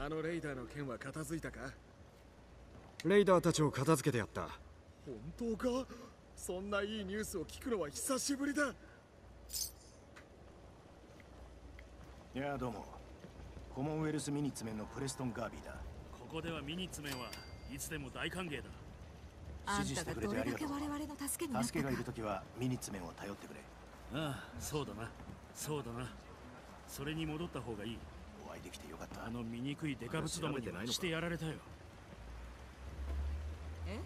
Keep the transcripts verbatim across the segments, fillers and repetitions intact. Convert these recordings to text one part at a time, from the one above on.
あのレイダーの件は片付いたか？ レイダーたちを片付けてやった。 本当か？そんないいニュースを聞くのは久しぶりだ。 いやどうも。コモンウェルスミニッツメンのプレストン・ガービーだ。 ここではミニッツメンはいつでも大歓迎だ。 あんたがどれだけ我々の助けになったか。 助けがいるときはミニッツメンを頼ってくれ。 ああ、そうだな。そうだな。それに戻った方がいい。 お会いできてよかった。 あの醜いデカブツどもにしてやられたよ。 え？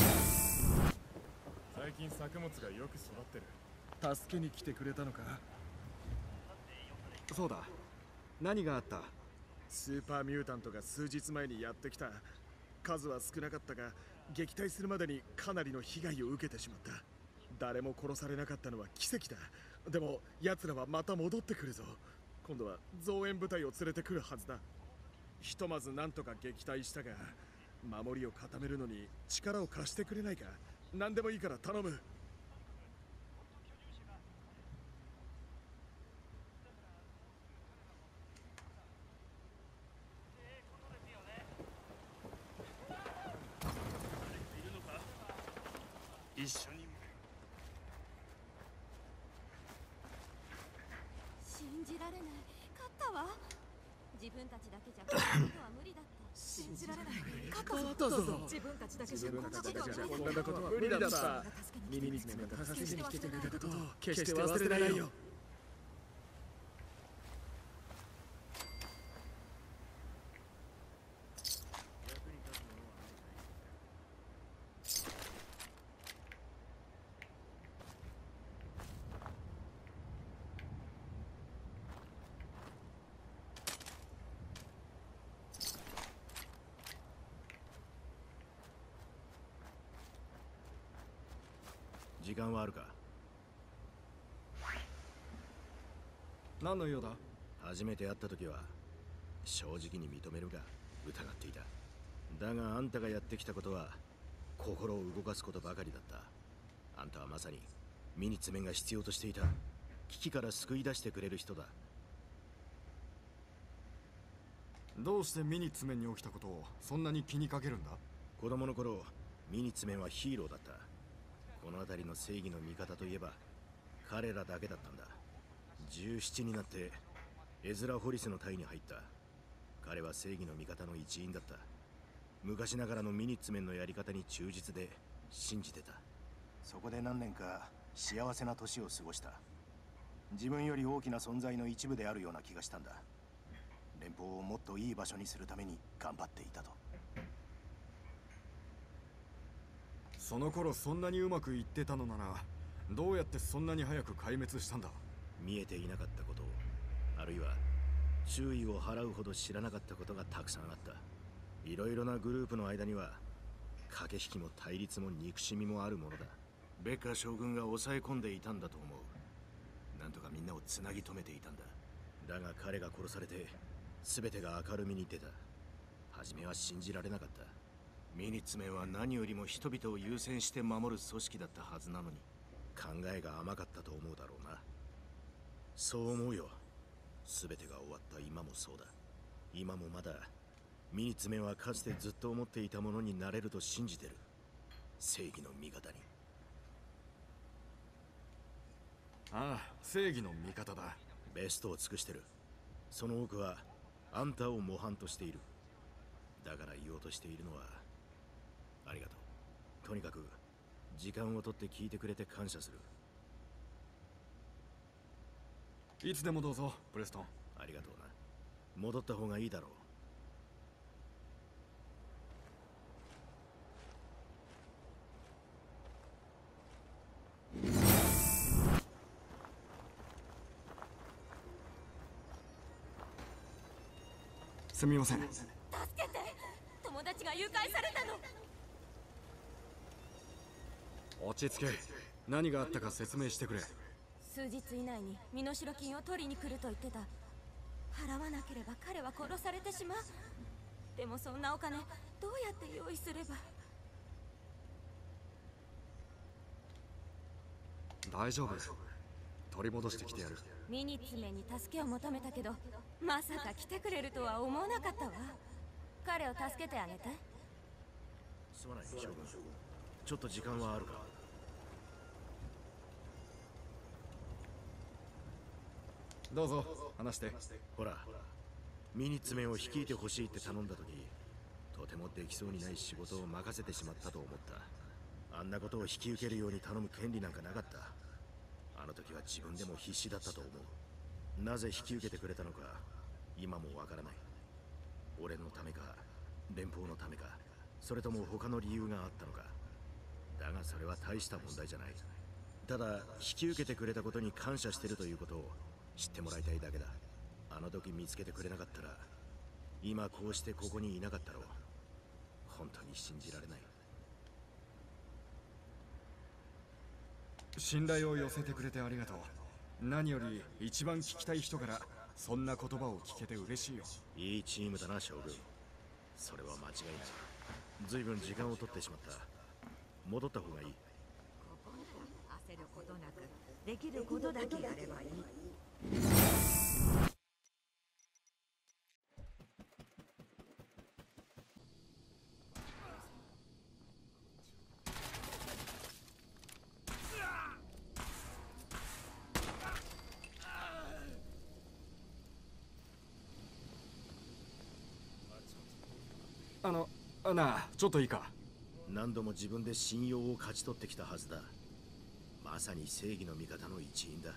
最近作物がよく育ってる。助けに来てくれたのか？ そうだ。何があった？ スーパーミュータントが数日前にやってきた。数は少なかったが撃退するまでにかなりの被害を受けてしまった。誰も殺されなかったのは奇跡だ。でも奴らはまた戻ってくるぞ。今度は増援部隊を連れてくるはずだ。ひとまず何とか撃退したが、守りを固めるのに力を貸してくれないか？何でもいいから頼む。 一緒に。 信じられない。勝ったわ。自分たちだけじゃこんなことは無理だった。信じられない。勝ったぞ。自分たちだけじゃこんなことは無理だった。 ミニニツメが助けに来てくれたことを決して忘れないよ。 時間はあるか？ 何の用だ？ 初めて会った時は正直に認めるが疑っていた。だがあんたがやってきたことは心を動かすことばかりだった。あんたはまさにミニッツメンが必要としていた危機から救い出してくれる人だ。 どうしてミニッツメンに起きたことをそんなに気にかけるんだ？ 子供の頃ミニッツメンはヒーローだった。この辺りの正義の味方といえば彼らだけだったんだ。じゅうななになってエズラ・ホリスの隊に入った。彼は正義の味方の一員だった。昔ながらのミニッツメンのやり方に忠実で信じてた。そこで何年か幸せな年を過ごした。自分より大きな存在の一部であるような気がしたんだ。連邦をもっといい場所にするために頑張っていたと。 その頃そんなにうまくいってたのなら、どうやってそんなに早く壊滅したんだ？ 見えていなかったことを、あるいは注意を払うほど知らなかったことがたくさんあった。いろいろなグループの間には駆け引きも対立も憎しみもあるものだ。ベッカー将軍が抑え込んでいたんだと思う。なんとかみんなをつなぎ止めていたんだ。だが彼が殺されて全てが明るみに出た。初めは信じられなかった。ミニッツメンは何よりも人々を優先して守る組織だったはずなのに、考えが甘かったと思うだろうな。そう思うよ。全てが終わった今もそうだ。今もまだミニッツメンはかつてずっと思っていたものになれると信じてる。正義の味方に。 ああ、正義の味方だ。 ベストを尽くしてる。その多くはあんたを模範としている。だから言おうとしているのは、ありがとう。とにかく時間を取って聞いてくれて感謝する。 いつでもどうぞ、プレストン。 ありがとうな。戻った方がいいだろう。 すみません。 助けて。友達が誘拐されたの。 落ち着け。何があったか説明してくれ。 数日以内に身代金を取りに来ると言ってた。払わなければ彼は殺されてしまう。でもそんなお金どうやって用意すれば。 大丈夫。取り戻してきてやる。 ミニッツメンに助けを求めたけど、まさか来てくれるとは思わなかったわ。 彼を助けてあげて。 すまない将軍、ちょっと時間はあるか？ どうぞ話して。 ほら、ミニッツメンを率いてほしいって頼んだ時、とてもできそうにない仕事を任せてしまったと思った。あんなことを引き受けるように頼む権利なんかなかった。あの時は自分でも必死だったと思う。なぜ引き受けてくれたのか今もわからない。俺のためか連邦のためか、それとも他の理由があったのか。だがそれは大した問題じゃない。ただ引き受けてくれたことに感謝してるということを知ってもらいたいだけだ。あの時見つけてくれなかったら今こうしてここにいなかったろう。本当に信じられない。 信頼を寄せてくれてありがとう。何より一番聞きたい人からそんな言葉を聞けて嬉しいよ。 いいチームだな将軍。それは間違いない。随分時間を取ってしまった。戻った方がいい。 ここなら焦ることなくできることだけやればいい。 あのなあ、ちょっといいか？ 何度も自分で信用を勝ち取ってきたはずだ。まさに正義の味方の一員だ。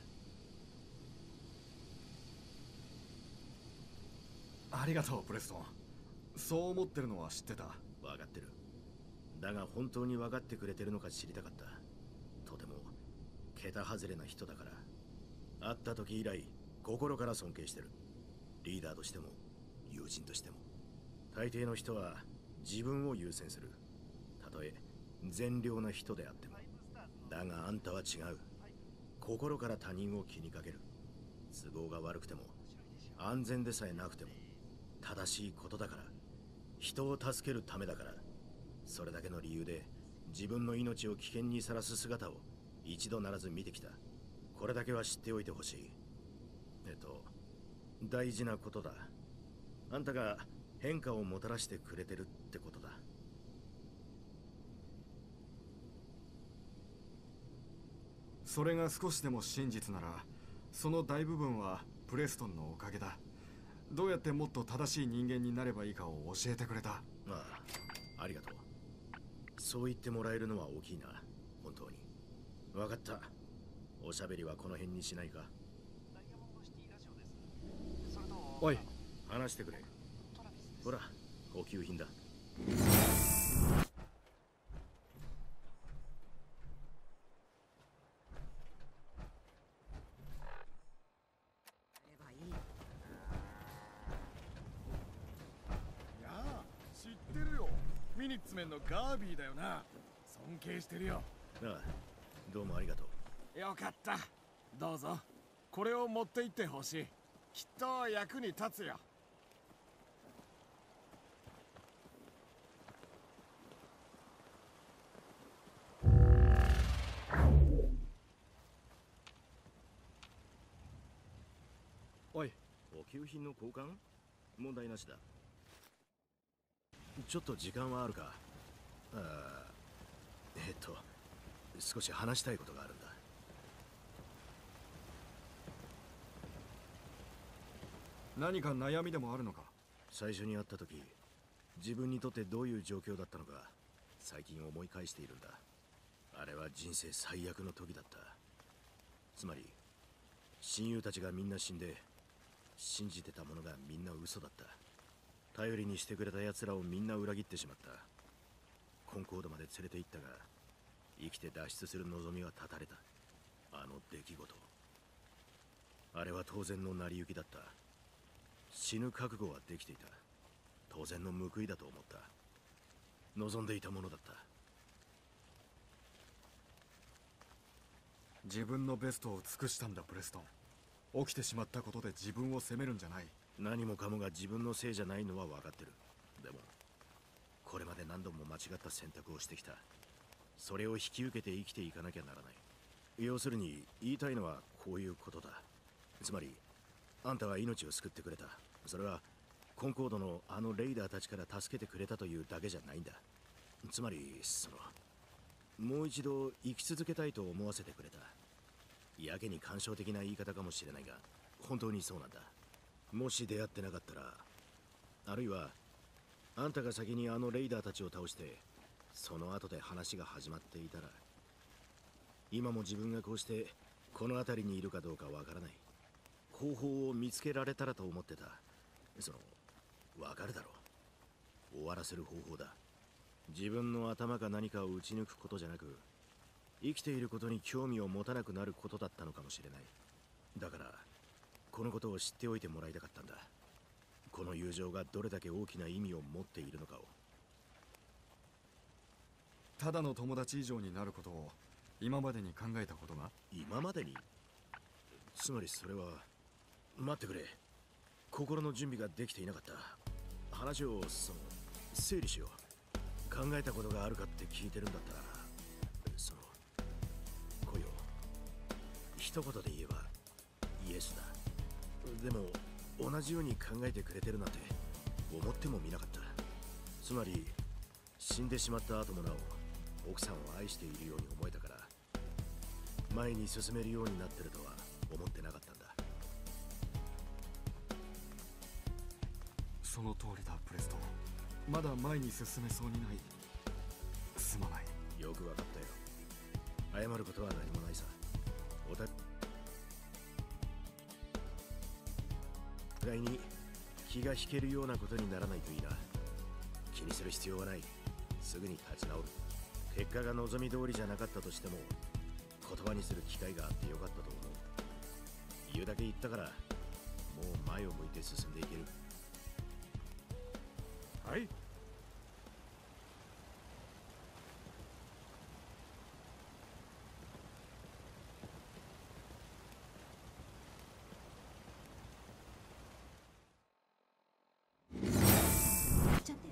ありがとうプレストン。そう思ってるのは知ってた。 分かってる。だが本当に分かってくれてるのか知りたかった。とても桁外れな人だから。会った時以来心から尊敬してる。リーダーとしても友人としても。大抵の人は自分を優先する。たとえ善良な人であっても。だがあんたは違う。心から他人を気にかける。都合が悪くても安全でさえなくても正しいことだから、人を助けるためだから、それだけの理由で自分の命を危険にさらす姿を一度ならず見てきた。これだけは知っておいてほしい。えっと大事なことだ。あんたが変化をもたらしてくれてるってことだ。 それが少しでも真実なら、その大部分はプレストンのおかげだ。どうやってもっと正しい人間になればいいかを教えてくれた。 ああ、ありがとう。そう言ってもらえるのは大きいな、本当に。分かった。おしゃべりはこの辺にしないか。 おい、 話してくれ。ほら、補給品だ。 やればいい。 いやあ、知ってるよ。ミニッツメンのガービーだよな。尊敬してるよ。 ああ、どうもありがとう。 よかった。どうぞ。これを持って行ってほしい。きっと役に立つよ。 おい、 補給品の交換？問題なしだ。ちょっと時間はあるか？ああ、えっと少し話したいことがあるんだ。 何か悩みでもあるのか？ 最初に会った時、自分にとってどういう状況だったのか最近思い返しているんだ。あれは人生最悪の時だった。つまり親友たちがみんな死んで、信じてたものがみんな嘘だった。頼りにしてくれた奴らをみんな裏切ってしまった。コンコードまで連れて行ったが、生きて脱出する望みは絶たれた。あの出来事、あれは当然の成り行きだった。死ぬ覚悟はできていた。当然の報いだと思った。望んでいたものだった。 自分のベストを尽くしたんだプレストン。起きてしまったことで自分を責めるんじゃない。 何もかもが自分のせいじゃないのは分かってる。でもこれまで何度も間違った選択をしてきた。それを引き受けて生きていかなきゃならない。要するに言いたいのはこういうことだ。つまりあんたは命を救ってくれた。それはコンコードのあのレイダーたちから助けてくれたというだけじゃないんだ。つまりそのもう一度生き続けたいと思わせてくれた。やけに感傷的な言い方かもしれないが、本当にそうなんだ。もし出会ってなかったら、あるいはあんたが先にあのレイダーたちを倒してその後で話が始まっていたら、今も自分がこうしてこの辺りにいるかどうかわからない方法を見つけられたらと思ってた。そのわかるだろう、終わらせる方法だ。自分の頭か何かを打ち抜くことじゃなく、生きていることに興味を持たなくなることだったのかもしれない。だからこのことを知っておいてもらいたかったんだ。この友情がどれだけ大きな意味を持っているのかを。 ただの友達以上になることを今までに考えたことが。 今までに？つまりそれは、待ってくれ、心の準備ができていなかった。話をその整理しよう。考えたことがあるかって聞いてるんだったら、その来よ、一言で言えばイエスだ。でも同じように考えてくれてるなんて思ってもみなかった。つまり死んでしまった後もなお奥さんを愛しているように思えたから、前に進めるようになってるとは思ってなかったんだ。 その通りだプレスト。まだ前に進めそうにない。すまない。 よくわかったよ。謝ることは何もないさ。お互いに気が引けるようなことにならないといいな。気にする必要はない。すぐに立ち直る。結果が望み通りじゃなかったとしても言葉にする機会があってよかったと思う。言うだけ言ったから、もう前を向いて進んでいける。 はい。 ちゃって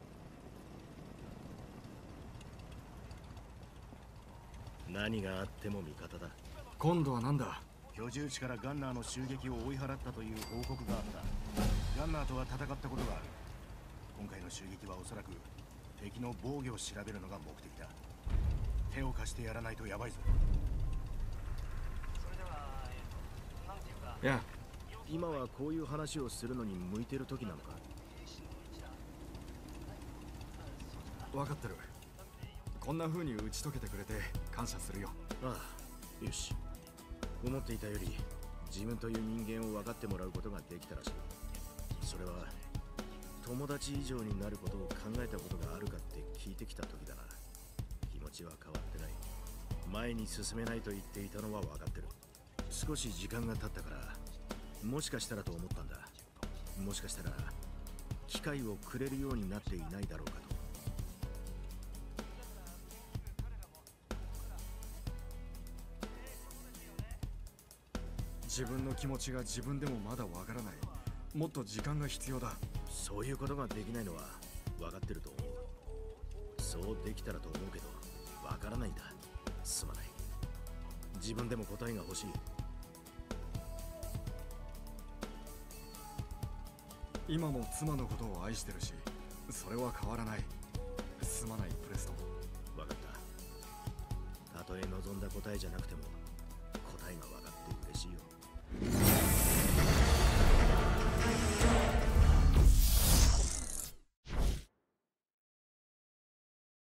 何があっても味方だ。 今度は何だ。 居住地からガンナーの襲撃を追い払ったという報告があった。ガンナーとは戦ったことがある。今回の襲撃はおそらく敵の防御を調べるのが目的だ。手を貸してやらないとやばいぞ。 いや、 今はこういう話をするのに向いてる時なのか。 分かってる。こんな風に打ち解けてくれて感謝するよ。 ああ、よし。思っていたより自分という人間を分かってもらうことができたらしい。それは友達以上になることを考えたことがあるかって聞いてきた時だな。気持ちは変わってない。前に進めないと言っていたのは分かってる。少し時間が経ったから、もしかしたらと思ったんだ。もしかしたら機会をくれるようになっていないだろうかと。 自分の気持ちが自分でもまだわからない。もっと時間が必要だ。 そういうことができないのは分かってると思う。そうできたらと思うけど分からないんだ。すまない。自分でも答えが欲しい。 今も妻のことを愛してるし、それは変わらない。すまないプレストン。 分かった。たとえ望んだ答えじゃなくても答えが分かって嬉しいよ。